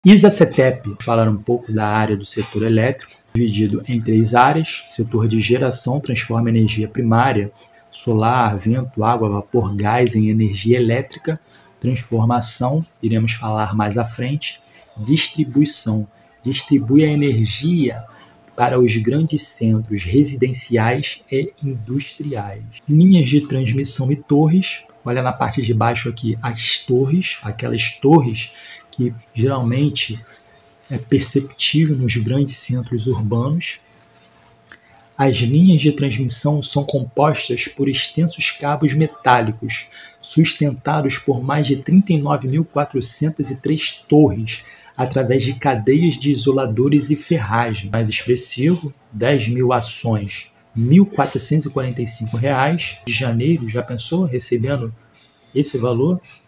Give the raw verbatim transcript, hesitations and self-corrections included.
ISA-CETEP, falar um pouco da área do setor elétrico, dividido em três áreas: setor de geração, transforma energia primária, solar, vento, água, vapor, gás em energia elétrica, transformação, iremos falar mais à frente, distribuição, distribui a energia para os grandes centros residenciais e industriais. Linhas de transmissão e torres, olha na parte de baixo aqui as torres, aquelas torres que geralmente é perceptível nos grandes centros urbanos. As linhas de transmissão são compostas por extensos cabos metálicos, sustentados por mais de trinta e nove mil quatrocentas e três torres, através de cadeias de isoladores e ferragem. Mais expressivo, dez mil ações, mil quatrocentos e quarenta e cinco reais. De janeiro, já pensou recebendo esse valor?